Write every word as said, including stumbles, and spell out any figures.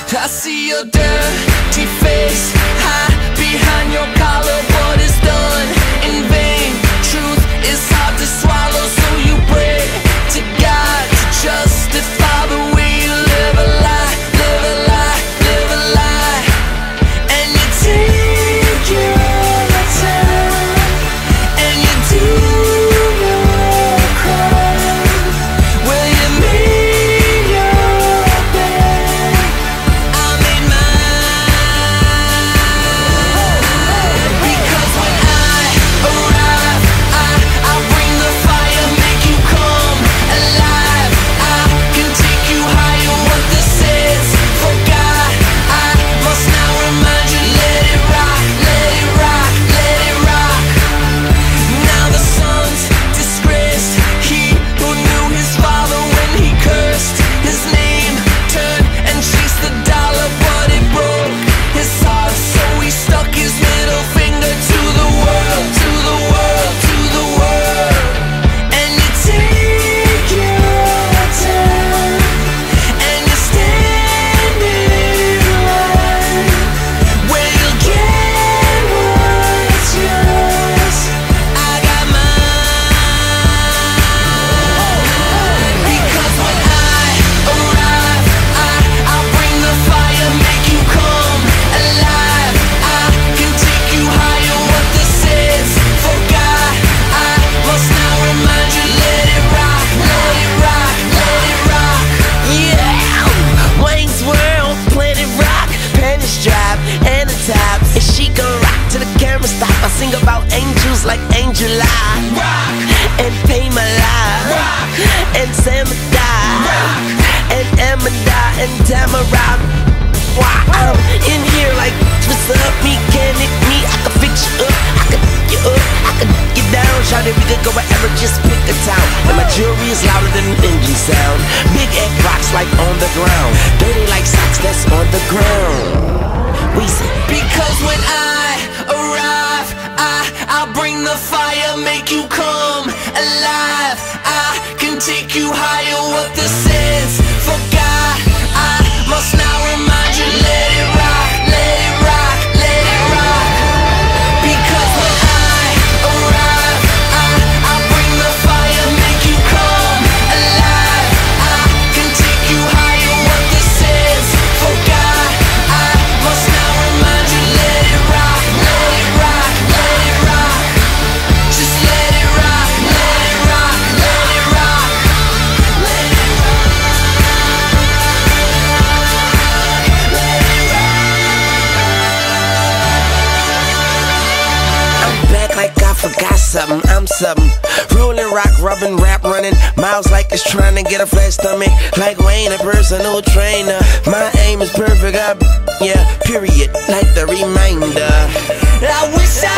I see your dirty face hide behind your collar, but it's done in vain. Truth is hard to swallow, so you pray to God to justify the way you live a lie, live a lie, live a lie. And you take your time, and you do your crime. Well, you made your bed, I made mine. Because when I arrive, I, I bring the fire, make you come alive. I can take you higher, what this is forgot. I must now remind you, let it rock, let it rock, let it rock. Now the son's disgraced, he who knew his father when he cursed his name, turned and chased the dollar, but it broke his heart, so he stuck his middle finger to the world, to the world, to the world. And you take your time, and you stand in line, where you'll get what's yours. I got mine. Because when I arrive, I, I bring the fire, make you come alive. I can take you higher, what this is forgot. I must now remind you, let it rock, let it rock, let it rock. Yeah, Wayne's World, Planet Rock, panties drop, and the top. And she gon' rock till the camera stop. I sing about angels like Angel Eye, rock, and Pay My Life, rock, and Samadai, rock, and Amanda, and Tamara. Why I'm in here like, what's up, mechanic me? I can fix you up, I can you up, I can get down. Shout it, we could go wherever, just pick a town. And my jewelry is louder than an engine sound. Big egg rocks like on the ground, dirty like socks that's on the ground. We say, because when I arrive, I, I bring the fire, make you come alive. I can take you higher, what this is forgot. I must now remind you, let it rock, let it rock, let it rock. Because when I arrive, I, I bring the fire, make you come alive. I can take you higher, what this is forgot. I must now remind you, let it rock, let it rock, let it rock. Just let it rock, let it rock, let it rock, let it rock, let it rock. I'm back like I forgot something, I'm something. Rolling, rock, rubbing, rap, running miles like it's trying to get a flat stomach. Like Wayne, a personal trainer. My aim is perfect, I, yeah, period, like the reminder. I wish I